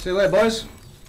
See you later, boys.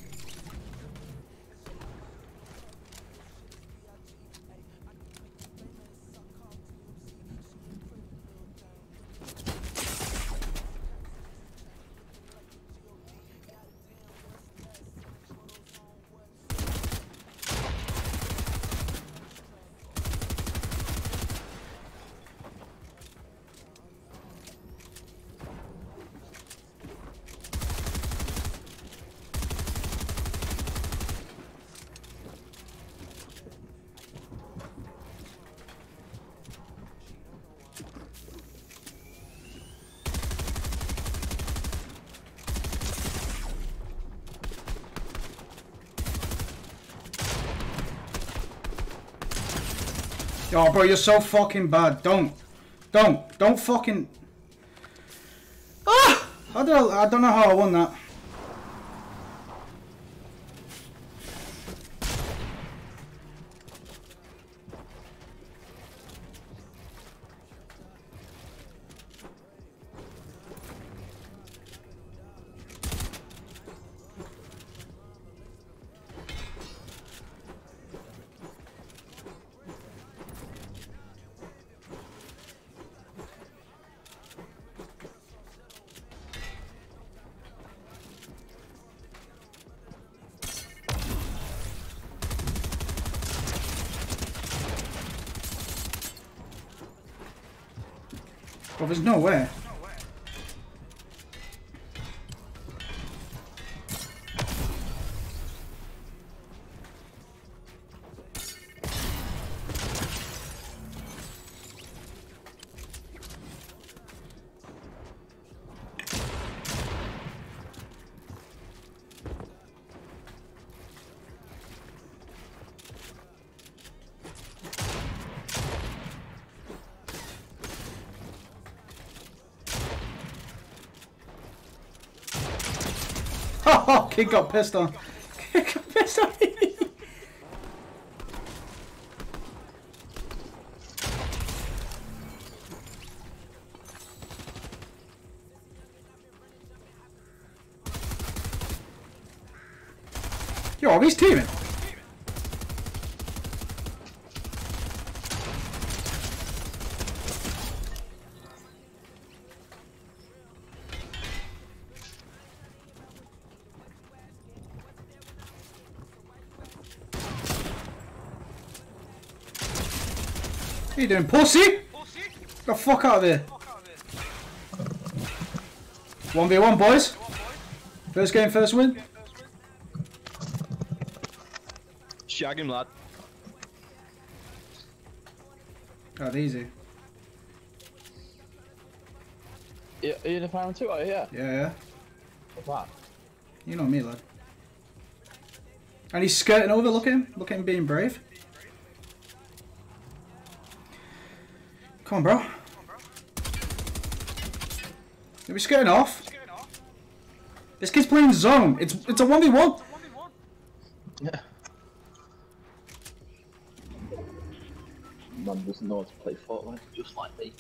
Oh, bro, you're so fucking bad. Don't fucking. Ah! I don't know how I won that. Well, there's no way. Oh, kid got pissed on. Kid got pissed on me. Yo, he's teaming. What are you doing, pussy? Get the fuck out of here. 1v1, boys. First game, first win. Shag him, lad. Oh, easy. Are you in a round 2, are you? Yeah. Yeah. What's that? You know me, lad. And he's skirting over, look at him. Look at him being brave. Come on, bro. Are we skirting off? This kid's playing zone. It's a 1v1. Yeah. Man doesn't know how to play Fortnite, just like me.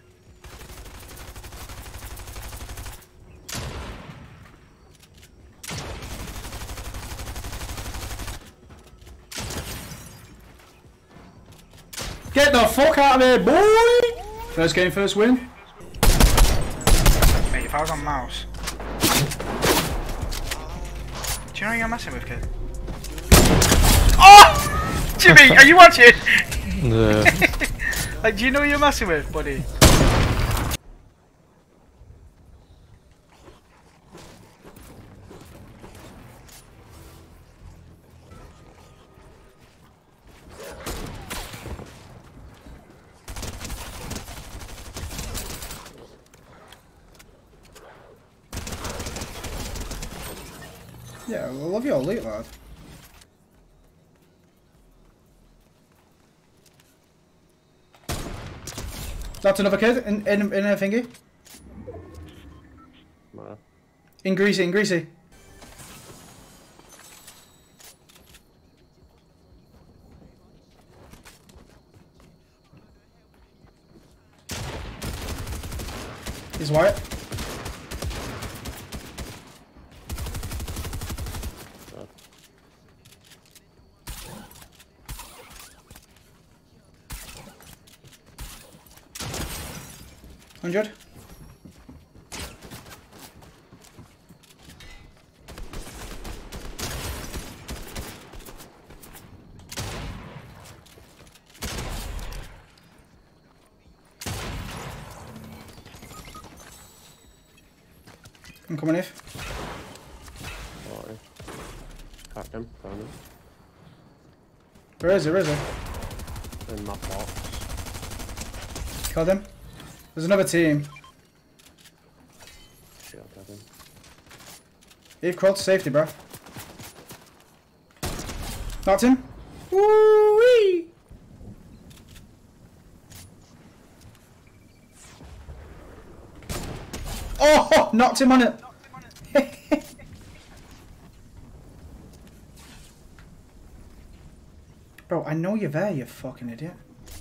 Get the fuck out of here, boy! First game, first win. Mate, if I was on mouse. Do you know who you're messing with, kid? Oh! Jimmy, are you watching? No. Like, do you know who you're messing with, buddy? Yeah, I love your elite, lad. That's another kid in a thingy. Where? In Greasy, in Greasy. He's white. 100. I'm coming in. Oh, cracked him. Found him. Where is he? Where is he? In that box. Killed him. There's another team. Shit, I got him. You've crawled to safety, bro. Knocked him. Woo-wee! Oh, knocked him on it. Bro, I know you're there, you fucking idiot.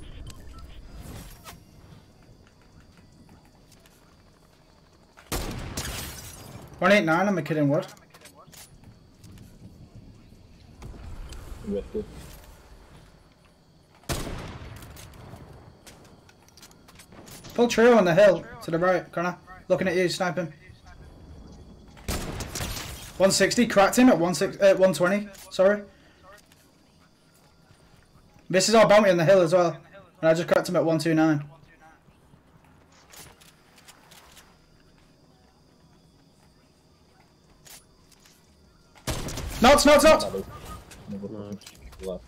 $189, I'm a kid in wood. Wicked. Full trio on the hill to the right, Connor. Looking at you, sniping. 160, cracked him at 120, sorry. This is our bounty on the hill as well. And I just cracked him at 129. Knots. Another left.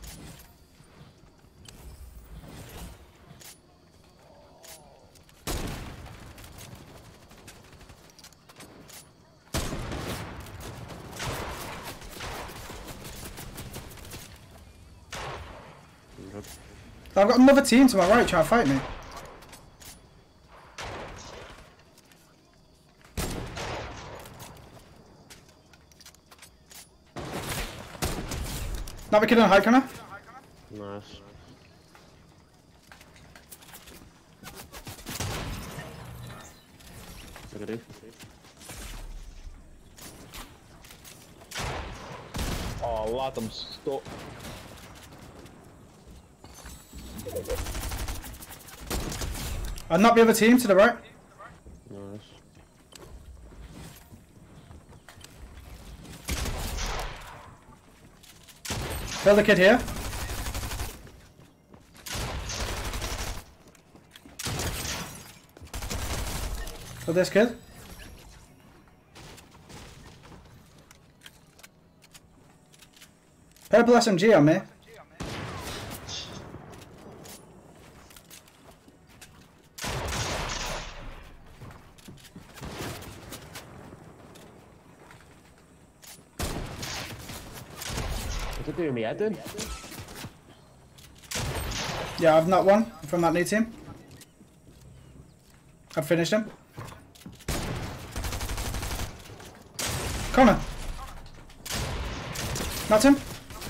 I've got another team to my right trying to fight me. Another kid on high, Connor. Nice. Look at it. Oh, lad, I'm stuck. And not the other team to the right. Nice. Kill the kid here. Kill this kid. Purple SMG on me. What's it doing me head then? Yeah, I've not won from that new team. I've finished him. Connor. Not him.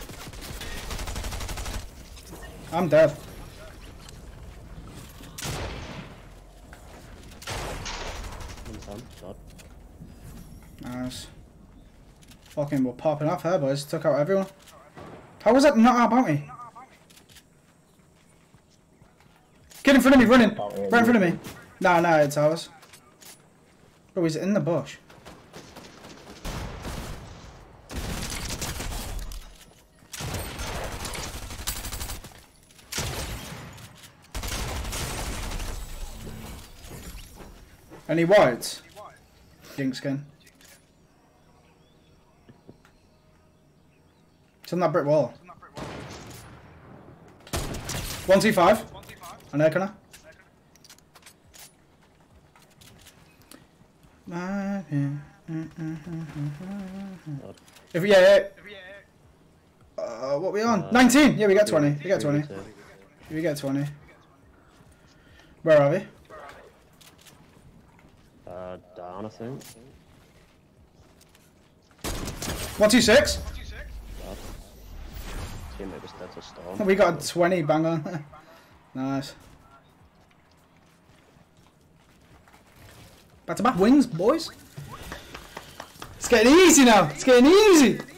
I'm dead. Nice. Fucking we're popping off here, boys. Took out everyone. How was that not our bounty? Kid in front of me, running. Right in front of me. No, it's ours. Bro, he's in the bush. Any whites? Jink skin. It's on that brick wall. 125. On air corner. If yeah. What are we on? 19. Yeah, we get 20. We get 20. We get 20. Where are we? Down, I think. 126. Teammate was dead to storm. We got a 20 bang on. Nice. Back to back wins, boys. It's getting easy now. It's getting easy.